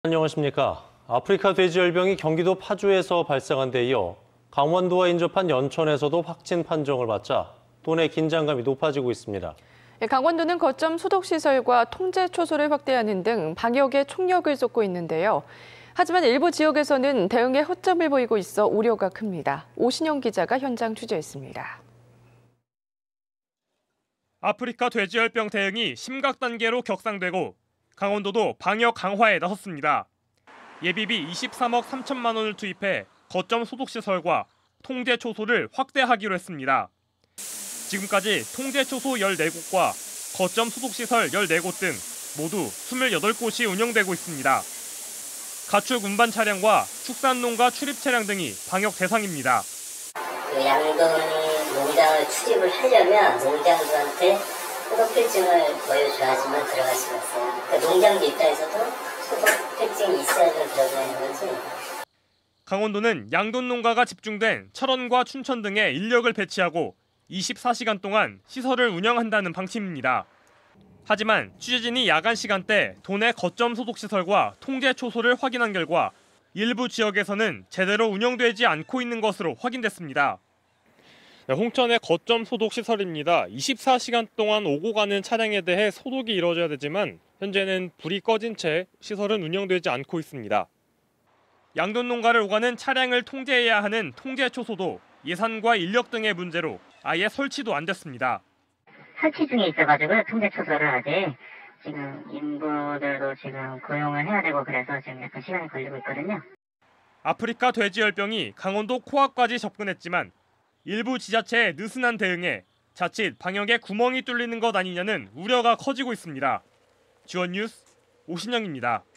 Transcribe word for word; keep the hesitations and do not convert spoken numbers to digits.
안녕하십니까. 아프리카 돼지열병이 경기도 파주에서 발생한 데 이어 강원도와 인접한 연천에서도 확진 판정을 받자 도내 긴장감이 높아지고 있습니다. 강원도는 거점 소독시설과 통제 초소를 확대하는 등 방역에 총력을 쏟고 있는데요. 하지만 일부 지역에서는 대응에 허점을 보이고 있어 우려가 큽니다. 오신영 기자가 현장 취재했습니다. 아프리카 돼지열병 대응이 심각 단계로 격상되고 강원도도 방역 강화에 나섰습니다. 예비비 이십삼억 삼천만 원을 투입해 거점 소독시설과 통제 초소를 확대하기로 했습니다. 지금까지 통제 초소 열네 곳과 거점 소독시설 열네 곳 등 모두 이십팔 곳이 운영되고 있습니다. 가축 운반 차량과 축산농가 출입 차량 등이 방역 대상입니다. 그 양돈 농장을 출입을 하려면 농장주한테 소독필증을 보여줘야지만 들어갈 수가 있어요. 그 농장주 입장에서도 소독필증이 있어야만 들어가는 거지. 강원도는 양돈 농가가 집중된 철원과 춘천 등에 인력을 배치하고 이십사 시간 동안 시설을 운영한다는 방침입니다. 하지만 취재진이 야간 시간대 도내 거점 소독시설과 통제 초소를 확인한 결과 일부 지역에서는 제대로 운영되지 않고 있는 것으로 확인됐습니다. 홍천의 거점 소독시설입니다. 이십사 시간 동안 오고 가는 차량에 대해 소독이 이루어져야 되지만 현재는 불이 꺼진 채 시설은 운영되지 않고 있습니다. 양돈 농가를 오가는 차량을 통제해야 하는 통제 초소도 예산과 인력 등의 문제로 아예 설치도 안 됐습니다. 설치 중에 있어가지고 통제 초소를 아직 지금 인부들도 지금 고용을 해야 되고 그래서 지금 약간 시간이 걸리고 있거든요. 아프리카 돼지열병이 강원도 코앞까지 접근했지만 일부 지자체의 느슨한 대응에 자칫 방역에 구멍이 뚫리는 것 아니냐는 우려가 커지고 있습니다. 지원 뉴스 오신영입니다.